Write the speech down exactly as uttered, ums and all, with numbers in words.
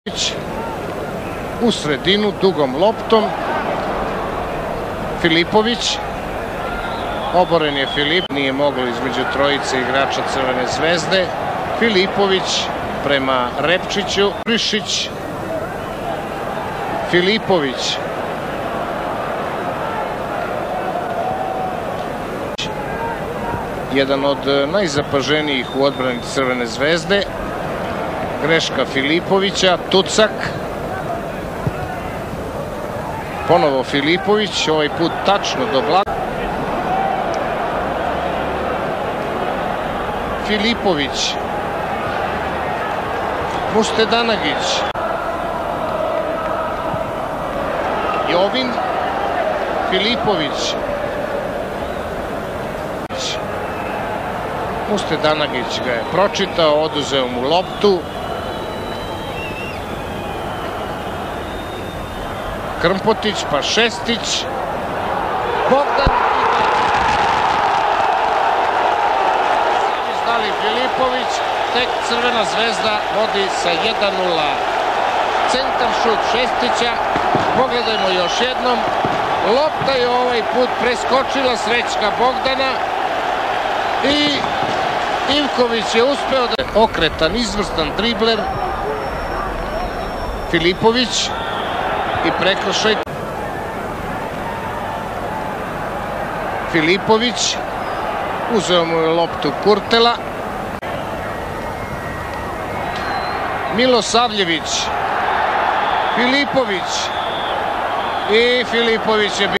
U sredinu dugom loptom Filipović, oboren je Filip, nije moglo između trojice igrača Crvene zvezde. Filipović prema Repčiću, Prišić, Filipović, jedan od najzapaženijih u odbrani Crvene zvezde. Greška Filipovića, Tucak, ponovo Filipović, ovaj put tačno do Blaga. Filipović, Mustedanagić, Jovin, Filipović, Mustedanagić ga je pročitao, oduzeo mu loptu. Krmpotić, pa Šestić, Bogdan, sami znali Filipović, tek Crvena zvezda vodi sa jedan nula. Centar šut Šestića, pogledajmo još jednom, lopta je ovaj put preskočila Srećka Bogdana i Ivković je uspeo da okretan, izvrstan dribler. Filipović i prekršaj. Filipović, uzeo mu je loptu Kurtela. Milosavljević, Filipović i Filipović je